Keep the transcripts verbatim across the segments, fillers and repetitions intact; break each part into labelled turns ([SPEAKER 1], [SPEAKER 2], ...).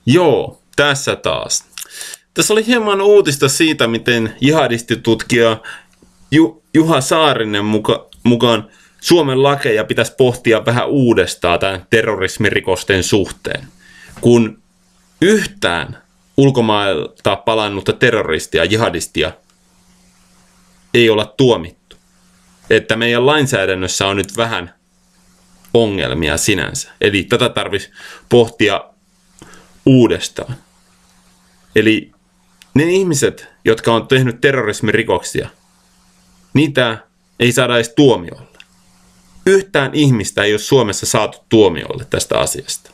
[SPEAKER 1] Joo, tässä taas. Tässä oli hieman uutista siitä, miten jihadistitutkija Ju- Juha Saarinen muka- mukaan Suomen lakeja pitäisi pohtia vähän uudestaan tämän terrorismirikosten suhteen. Kun yhtään ulkomailta palannutta terroristia, jihadistia ei olla tuomittu. Että meidän lainsäädännössä on nyt vähän ongelmia sinänsä. Eli tätä tarvitsisi pohtia uudestaan. Eli ne ihmiset, jotka on tehnyt terrorismirikoksia, niitä ei saada edes tuomiolle. Yhtään ihmistä ei ole Suomessa saatu tuomiolle tästä asiasta.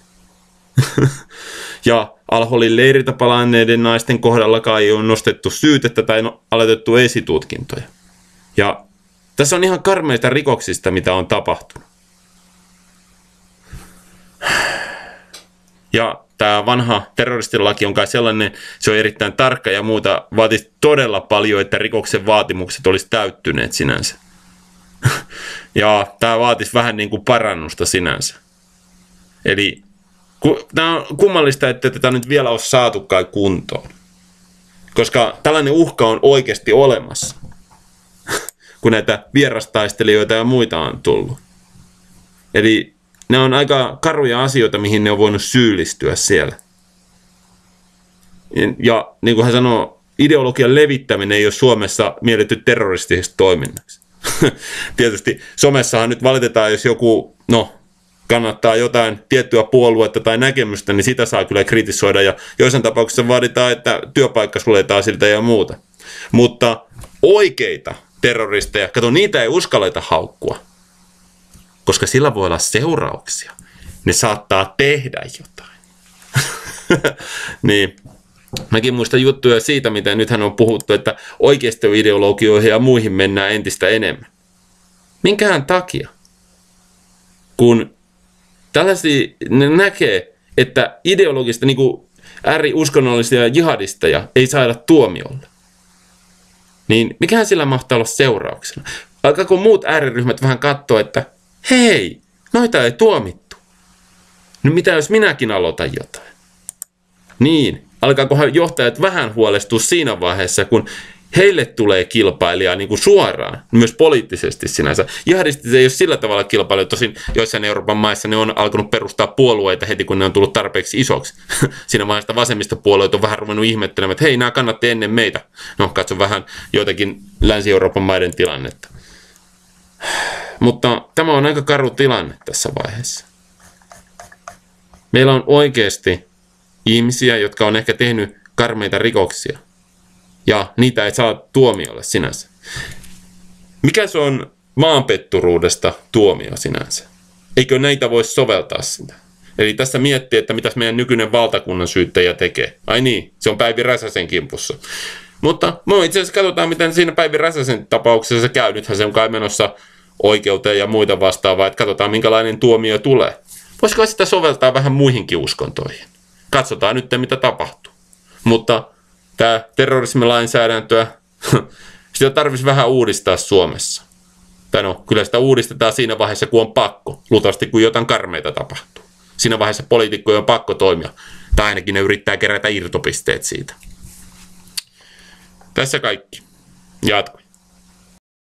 [SPEAKER 1] Ja Al-Holin leiriltä palanneiden naisten kohdallakaan ei ole nostettu syytettä tai aloitettu esitutkintoja. Ja tässä on ihan karmeita rikoksista, mitä on tapahtunut. Ja tämä vanha terroristilaki on kai sellainen, se on erittäin tarkka ja muuta, vaatisi todella paljon, että rikoksen vaatimukset olisi täyttyneet sinänsä. Ja tämä vaatisi vähän niin kuin parannusta sinänsä. Eli tämä on kummallista, että tätä nyt vielä ole saatukaan kuntoon. Koska tällainen uhka on oikeasti olemassa, kun näitä vierastaistelijoita ja muita on tullut. Eli ne on aika karuja asioita, mihin ne on voinut syyllistyä siellä. Ja niin kuin hän sanoo, ideologian levittäminen ei ole Suomessa mielletty terroristiseksi toiminnaksi. Tietysti somessahan nyt valitetaan, jos joku no, kannattaa jotain tiettyä puoluetta tai näkemystä, niin sitä saa kyllä kritisoida. Ja joissain tapauksissa vaaditaan, että työpaikka suljetaan siltä ja muuta. Mutta oikeita terroristeja, kato, niitä ei uskalleta haukkua. Koska sillä voi olla seurauksia. Ne saattaa tehdä jotain. Niin. Mäkin muistan juttuja siitä, miten nythän on puhuttu, että oikeistoideologioihin ja muihin mennään entistä enemmän. Minkään takia? Kun tällaisia ne näkee, että ideologista niin kuin ääriuskonnollisia jihadisteja ei saada tuomiolle. Niin mikähän sillä mahtaa olla seurauksena? Alkaako muut ääriryhmät vähän katsoa, että hei, noita ei tuomittu. No mitä jos minäkin aloitan jotain? Niin, alkaakohan johtajat vähän huolestua siinä vaiheessa, kun heille tulee kilpailijaa niin kuin suoraan, myös poliittisesti sinänsä. Jihadistit ei ole sillä tavalla kilpailija, tosin joissain Euroopan maissa ne on alkanut perustaa puolueita heti, kun ne on tullut tarpeeksi isoksi. Siinä vaiheessa vasemmistopuolueet on vähän ruvennut ihmettelemään, että hei, nämä kannatti ennen meitä. No, katso vähän joitakin Länsi-Euroopan maiden tilannetta. Mutta tämä on aika karu tilanne tässä vaiheessa. Meillä on oikeasti ihmisiä, jotka on ehkä tehnyt karmeita rikoksia. Ja niitä ei saa tuomiolle sinänsä. Mikä se on maanpetturuudesta tuomio sinänsä? Eikö näitä voisi soveltaa sitä? Eli tässä miettii, että mitäs meidän nykyinen valtakunnan syyttäjä tekee. Ai niin, se on Päivi Räsäsen kimpussa. Mutta no, itse asiassa katsotaan, miten siinä Päivi Räsäsen tapauksessa käy. Nythän se on kai menossa oikeuteen ja muita vastaavaa, että katsotaan minkälainen tuomio tulee. Voisiko sitä soveltaa vähän muihinkin uskontoihin? Katsotaan nyt, mitä tapahtuu. Mutta tämä terrorismilainsäädäntöä, sitä tarvitsisi vähän uudistaa Suomessa. Tai no, kyllä sitä uudistetaan siinä vaiheessa, kun on pakko. Luultavasti, kun jotain karmeita tapahtuu. Siinä vaiheessa poliitikkojen on pakko toimia. Tai ainakin ne yrittää kerätä irtopisteet siitä. Tässä kaikki. Jatko.